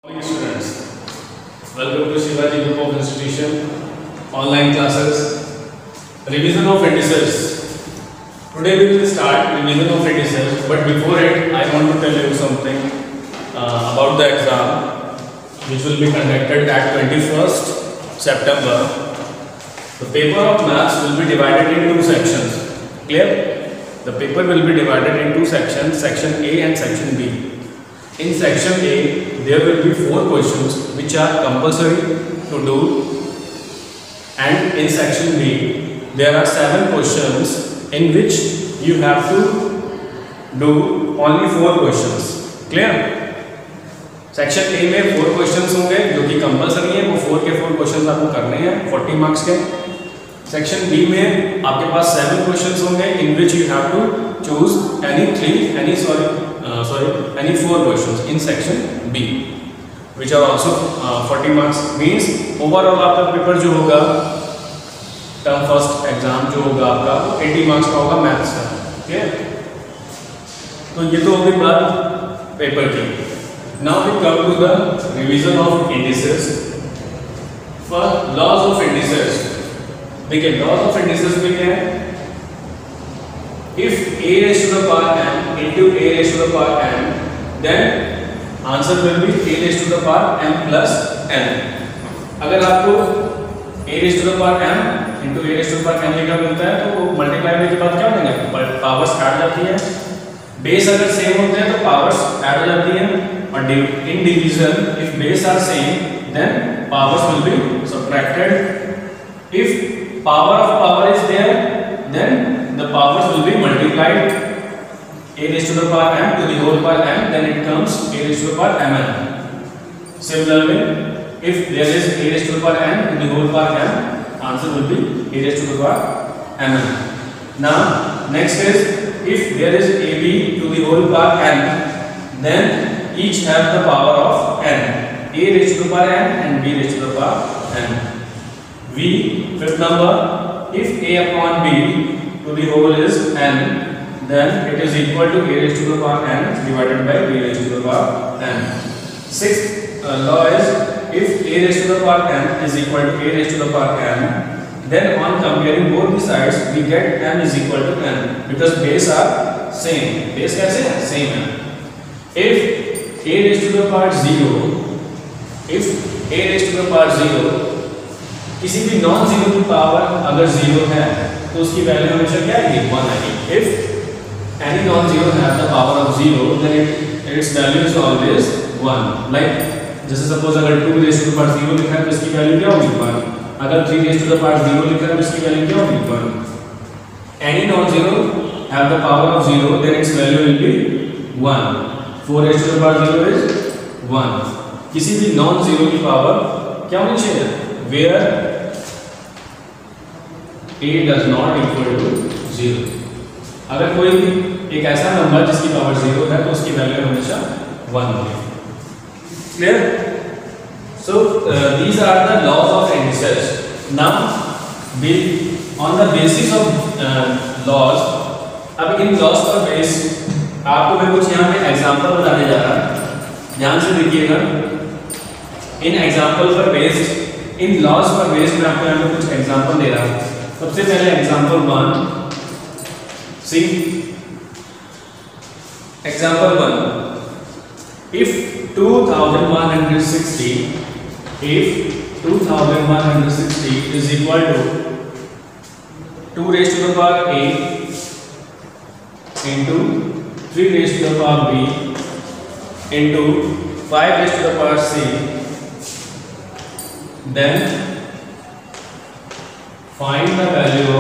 Morning students, welcome to Shivaji Group of Institution online classes. Revision of indices. Today we will start revision of indices, but before it I want to tell you something about the exam which will be conducted at 21st September. The paper of maths will be divided in two sections. Clear? The paper will be divided in two sections, section A and section B. In section A, there will be 4 questions which are compulsory to do, and in section B, there are 7 questions in which you have to do only 4 questions. Clear? Section A में 4 questions होंगे जो कि compulsory है, वो 4 के 4 questions आपको करने हैं 40 मार्क्स के. सेक्शन बी में आपके पास 7 क्वेश्चंस होंगे in which you have to choose any 4 questions in section B which are also 40 marks. means overall आपका पेपर जो होगा टर्म फर्स्ट एग्जाम जो होगा आपका 80 मार्क्स का होगा मैथ्स का. ठीक है, तो ये तो होगी बात पेपर की. Now we come to the revision of indices. For laws of indices, देखिए laws of indices में क्या है? If a raised to the power m into a raised to the power m, then answer will be a raised to the power m plus n. अगर आपको a raised to the power m into a raised to the power n लिखा मिलता है तो multiply करने के बाद क्या बनेगा? पावर्स ऐड जाती है. बेस अगर सेम होते हैं तो पावर्स ऐड हो जाती है, और in division if base are same then powers will be subtracted. If power of power is there then the powers will be multiplied. A raised to the power m to the whole power m, then it comes a raised to the power mn. Similarly, if there is a raised to the power n to the whole power m, answer will be a raised to the power mn. Now next is if there is ab to the whole power n, then each have the power of n, a raised to the power n and b raised to the power n. V, fifth number, if a upon b to the whole is n, then it is equal to a raised to the power n divided by b raised to the power n. Sixth law is if a raised to the power n is equal to a raised to the power n, then on comparing both the sides we get m is equal to n because base are same. Base कैसे है? Same है. If a raised to the power 0, if a raised to the power 0, किसी भी non zero की power अगर 0 है तो उसकी वैल्यू हमेशा क्या आएगी? 1 आएगी. If any non zero have the power of 0 then its value is always 1. Like जैसे सपोज अगर 2 रेज़ टू द पावर 0 लिखा है तो इसकी वैल्यू क्या होगी? 1. अगर 3 रेज़ टू द पावर 0 लिखा है तो इसकी वैल्यू क्या होगी? 1. Any non zero have the power of 0 then its value will be 1. 4 raise to the power 0 is 1. किसी भी नॉन जीरो की पावर क्या होनी चाहिए? Where a does not equal to 0. अगर कोई एक ऐसा नंबर जिसकी पावर 0 है तो उसकी वैल्यू हमेशा 1 होगी. Clear? So these are the laws of indices. Now on the basis of laws, अब इन laws पर बेस आपको मैं कुछ यहाँ पे एग्जांपल बताने जा रहा हूँ. ध्यान से देखिएगा. इन एग्जांपल पर बेस्ड, इन लॉज पर बेस्ड मैं आपको यहाँ पे कुछ एग्जांपल दे रहा हूँ. सबसे पहले example 1. See example 1. If 2160 is equal to 2 raised to the power a into 3 raised to the power b into 5 raised to the power c, then find the value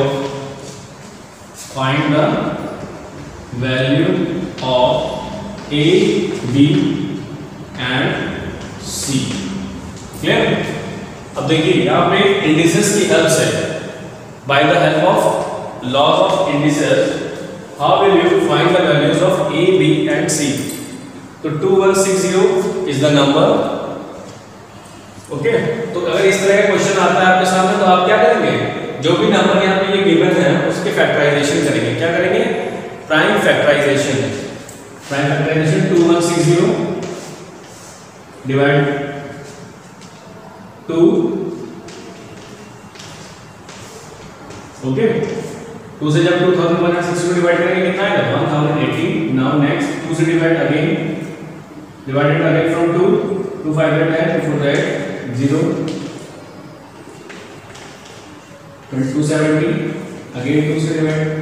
of a, b and c. Clear? अब देखिए यहाँ पे indices की help से, by the help of laws of indices, how will you find the values of a, b and c. तो 2160 is the number. Okay, तो अगर इस तरह का क्वेश्चन आता है आपके सामने तो आप क्या करेंगे? जो भी नंबर यहाँ पे ये गिवन है उसके फैक्टराइजेशन करेंगे. क्या करेंगे? Prime factorisation. Prime factorisation 2160 divide 2, okay 2 से जब 2160 को डिवाइड करेंगे कितना आएगा 1080. नाउ नेक्स्ट 2 से divide again, divided again from 2, 2 5 है तो 4 दैट 0, 2270 अगेन 2 से divide,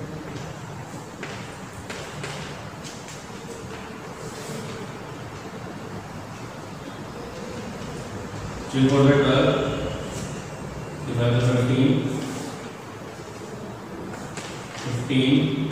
so 4 by 12 divided by 15, 15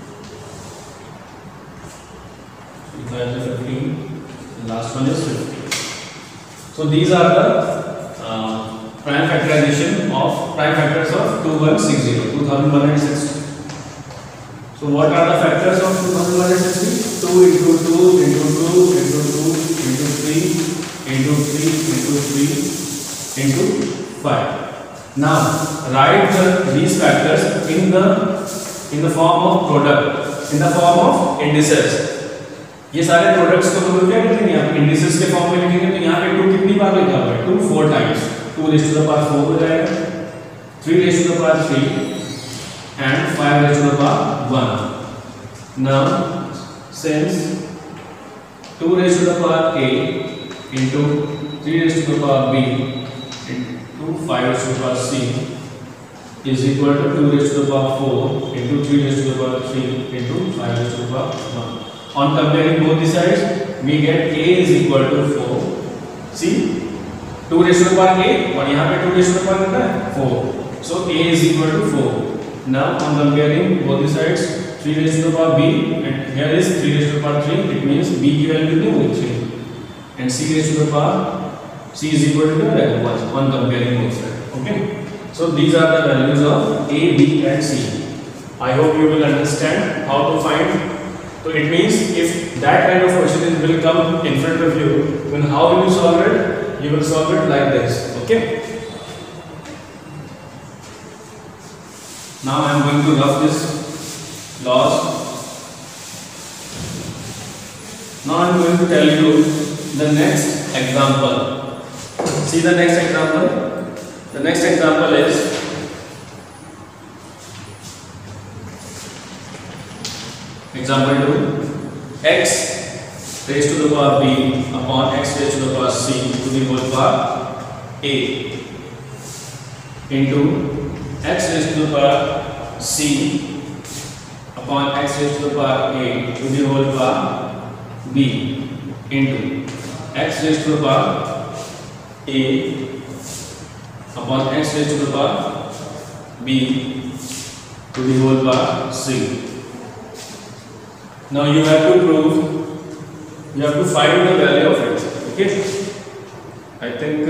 divided by 15, the last one is 50. So these are the prime factorization of prime factors of 2160. So what are the factors of 2160? 2 into 2 into 2 into 2 into 3 into 3 into 3 into 5. Now write these factors in the form of product, in the form of indices. ये सारे products को तो क्या लिखेंगे आप indices के form में लिखेंगे, तो यहाँ पे 2 कितनी बार लिखा हुआ है 2 4 times, 2 raised to the power 4 हो जाएगा, 3 raised to the power 3 and 5 raised to the power 1. Now since 2 raised to the power a into 3 raised to the power b into 5 raised to the power c is equal to 2 raised to the power 4 into 3 raised to the power 3 into 5 raised to the power 1. On comparing both the sides, we get a is equal to 4. See, 2 raised to the power a और यहाँ पे 2 raised to the power कितना है 4. So a is equal to 4. Now on comparing both the sides, 3 raised to the power b and here is 3 raised to the power 3. It means b की value कितनी होगी 3 and c raised to the power c is equal to 1 on comparing both sides. Okay. So these are the values of a, b and c. I hope you will understand how to find. So it means if that kind of question will come in front of you, then how will you solve it? You will solve it like this. Okay. Now I am going to rub this laws. Now I am going to tell you the next example. See the next example. The next example is example 2, x raised to the power b upon x raised to the power c to the whole power a into x raised to the power c upon x raised to the power a to the whole power b into x raised to the power a upon x raised to the power b to the whole power c. Now you have to prove, you have to find the value of it. Okay. I think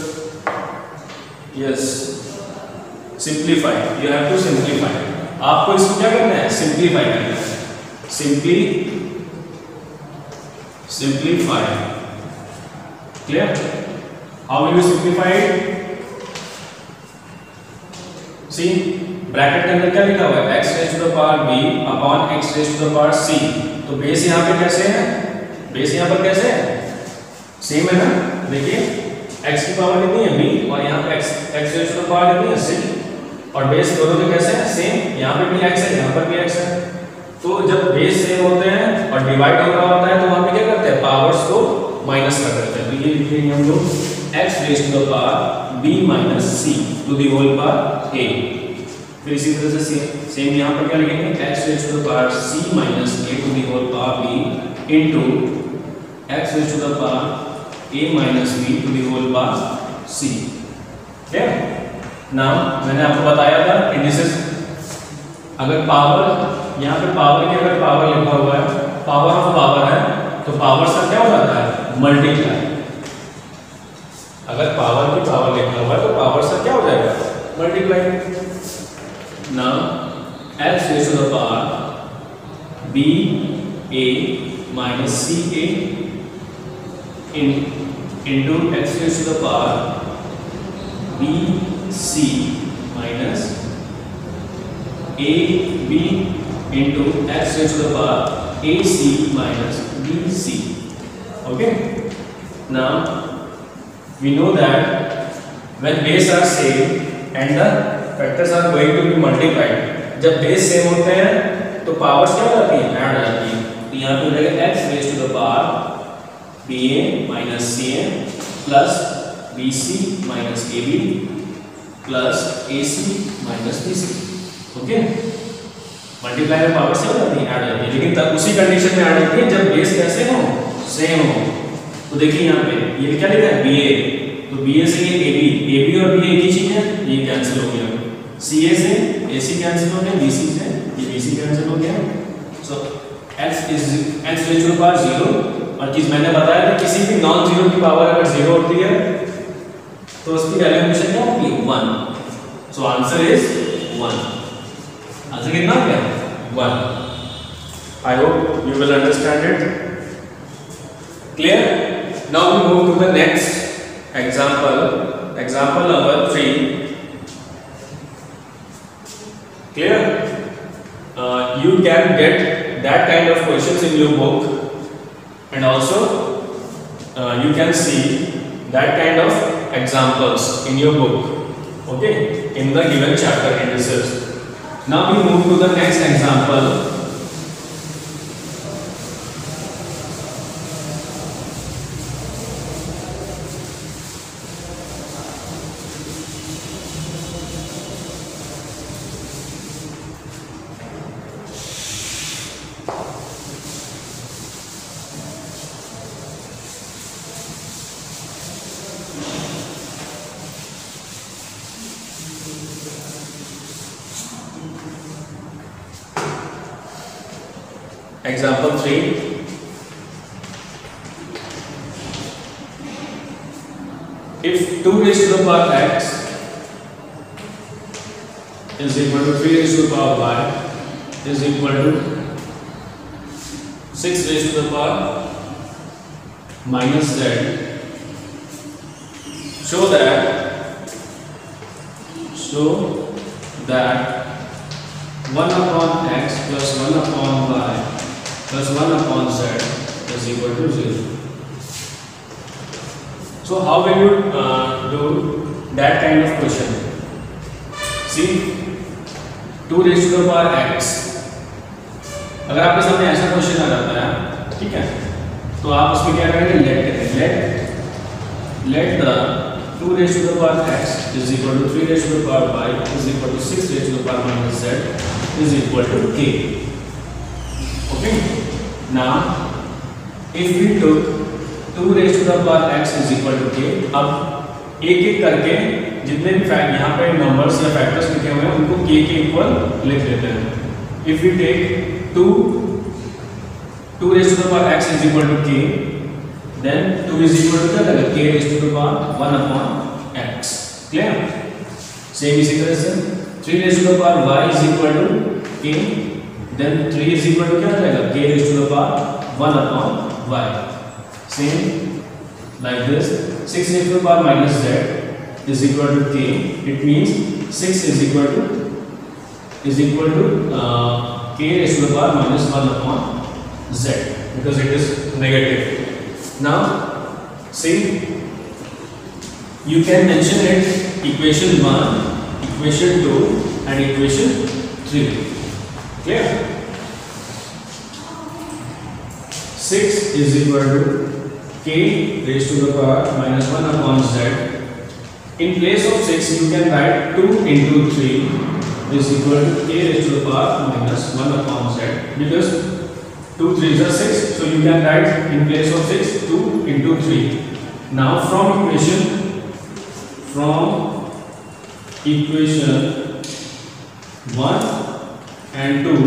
yes. Simplify. You have to simplify. आपको इसको क्या करना है? Simplify करना है. Simplify. Clear? How will you simplify it? See. Bracket के अंदर क्या लिखा हुआ है x raised to the power b upon x raised to the power c. तो बेस यहाँ पे कैसे है? बेस यहाँ पर कैसे है? सेम है ना? देखिए x की पावर कितनी है b और यहाँ पे x raised to the power कितनी है c और बेस दोनों के कैसे हैं? सेम. यहाँ पे भी x है, यहाँ पर भी x है. तो जब बेस सेम होते हैं और डिवाइड हो रहा होता है तो वहाँ पे क्या करते हैं? पावर्स को माइनस कर देते हैं. तो ये लिखेंगे हम लोग x raised to the power b minus c to the whole power a. फिर इसी तरह से सेम यहाँ पर क्या लिखेंगे x raised to the power c minus a to the whole power b into x raised to the power a minus b to the whole power c. Clear? Now मैंने आपको बताया था इंडिसेस, अगर power यहाँ पे power की अगर power लिखा हुआ है, पावर ऑफ पावर है, तो पावर से क्या हो जाता है? मल्टीप्लाई. अगर पावर की पावर लिखा हुआ है तो पावर से क्या हो जाएगा? Multiply. Now x raised to the power b a minus c a into x raised to the power b c minus a b into x raised to the power a c minus b c. Okay. Now we know that when base are same and the factors are going to be multiplied, जब base same होते हैं तो powers क्या हो जाती है, add हो जाती है। तो यहाँ पे हो जाएगा x raised to the power ba minus ca plus bc minus ab plus ac minus bc। Okay, multiply में पावर से हो जाती है, ऐड हो जाती है, लेकिन तब उसी कंडीशन में ऐड होती है जब बेस कैसे हो, सेम हो। तो देखिए यहाँ पे ये क्या लिखा है BA, तो BA से ये AB और BA एक ही चीज है, ये कैंसिल हो गया। CA से AC कैंसिल हो गया, BC से ये BC कैंसिल हो गया। So x raise to the power 0, और चीज मैंने बताया था किसी भी नॉन जीरो की पावर अगर 0 होती है तो उसकी वैल्यू हमेशा क्या होगी, 1। So answer is 1। आंसर कितना हो गया, 1। I hope you will understand it. Clear? Now we move to the next example. Example number 3. Clear? You can get that kind of questions in your book, and also you can see that kind of examples in your book. Okay, in the given chapter indices. Now we move to the next example. Example 3. If 2 raised to the power x is equal to 3 raised to the power y is equal to 6 raised to the power minus z, show that 1 upon x plus 1 upon y plus 1 upon z is equal to 0. So how will you do that kind of question? See, 2 raised to the power x, अगर आपके सामने ऐसा question आ जाता है, ठीक है, तो आप उसमें क्या करेंगे, let the 2 raised to the power x is equal to 3 raised to the power y is equal to 6 raised to the power minus z is equal to k. Okay. Now, if we took 2 raised to the power x is equal to k, अब एक एक करके जितने भी यहाँ पे numbers या factors लिखे हुए हैं उनको k के इक्वल लिख लेते हैं। If we take 2 raised to the power x is equal to k, then 2 is equal to क्या लगेगा, k raised to the power 1 upon x। Clear? Same इसी तरह से 3 raised to the power y is equal to k, then 3 is equal to क्या हो जाएगा, k raised to the power 1 upon y। Same like this, 6 raised to the power minus z is equal to k. It means 6 is equal to k raised to the power minus 1 upon z because it is negative. Now see, you can mention it equation 1, equation 2 and equation 3. Clear? 6 is equal to k raised to the power minus 1 upon z. In place of 6 you can write 2 into 3 is equal to k raised to the power minus 1 upon z, because 2 3s are 6, so you can write in place of 6 2 into 3. Now from equation 1 and 2,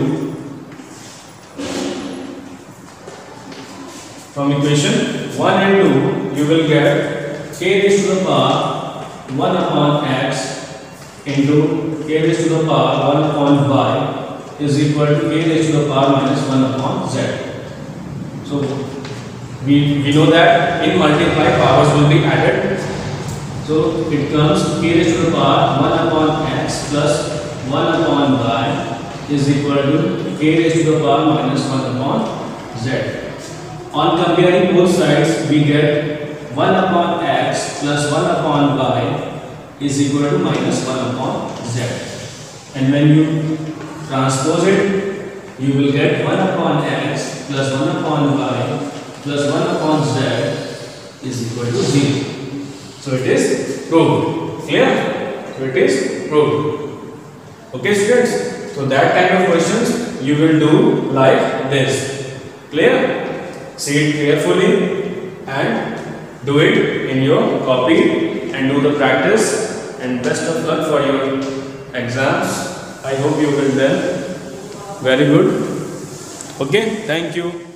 from equation 1 and 2 you will get k raised to the power 1 upon x into k raised to the power 1 upon y is equal to k raised to the power minus 1 upon z. So we know that in multiply powers will be added, so it comes k raised to the power 1 upon x plus 1 upon y is equal to k raised to the power minus 1 upon z. On comparing both sides we get 1 upon x plus 1 upon y is equal to minus 1 upon z. And when you transpose it, you will get 1 upon x plus 1 upon y plus 1 upon z is equal to 0. So it is proved. Clear? So it is proved. Okay students? So that kind of questions you will do like this. Clear? See it carefully and do it in your copy and do the practice, and best of luck for your exams. I hope you will do very good. Okay, thank you.